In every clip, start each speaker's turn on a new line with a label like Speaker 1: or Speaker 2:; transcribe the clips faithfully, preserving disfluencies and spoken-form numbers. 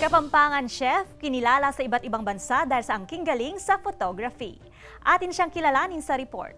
Speaker 1: Kapampangan chef, kinilala sa iba't ibang bansa dahil sa angking galing sa photography. Atin siyang kilalanin sa report.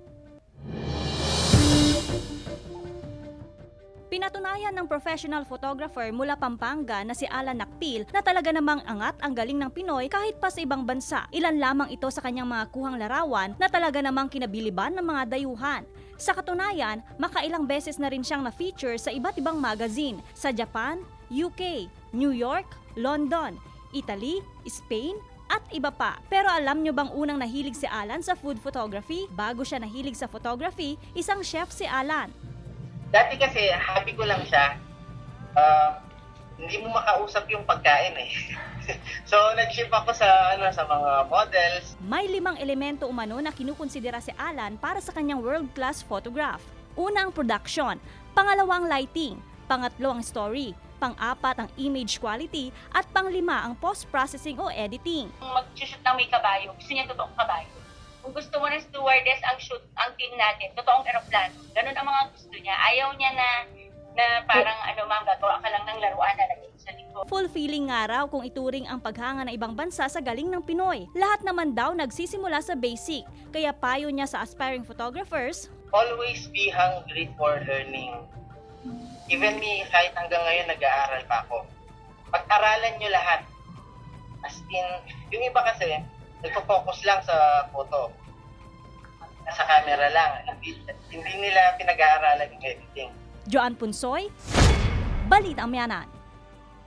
Speaker 1: Pinatunayan ng professional photographer mula Pampanga na si Alan Nakpil na talaga namang angat ang galing ng Pinoy kahit pa sa ibang bansa. Ilan lamang ito sa kanyang mga kuhang larawan na talaga namang kinabiliban ng mga dayuhan. Sa katunayan, makailang beses na rin siyang na-feature sa iba't ibang magazine sa Japan, U K, New York, London, Italy, Spain, at iba pa. Pero alam nyo bang unang nahilig si Alan sa food photography? Bago siya nahilig sa photography, isang chef si Alan.
Speaker 2: Dati kasi, hobby ko lang siya. Uh, hindi mo makausap yung pagkain eh. So, nag-ship ako sa, ano, sa mga models.
Speaker 1: May limang elemento umano na kinukonsidera si Alan para sa kanyang world-class photograph. Una ang production, pangalawa ang lighting, pangatlo ang story, pang-apat ang image quality, at panglima ang post-processing o editing.
Speaker 3: Kung mag-shoot ng may kabayo, gusto niya totoong kabayo. Kung gusto mo ng stewardess ang shoot, ang team natin, totoong eroplano. Ganun ang mga gusto niya. Ayaw niya na, na parang ano ma'am, gagawa ka lang ng laruan na lagay sa likod.
Speaker 1: Fulfilling nga raw kung ituring ang paghanga ng ibang bansa sa galing ng Pinoy. Lahat naman daw nagsisimula sa basic, kaya payo niya sa aspiring photographers,
Speaker 2: always be hungry for learning. Even me, kahit hanggang ngayon nag-aaral pa ako. Pag-aralan nyo lahat. As in, yung iba kasi, nagpo-focus lang sa photo. Sa camera lang. Hindi, hindi nila pinag-aaralan yung editing.
Speaker 1: Joan Punsoy, Balitang Amianan.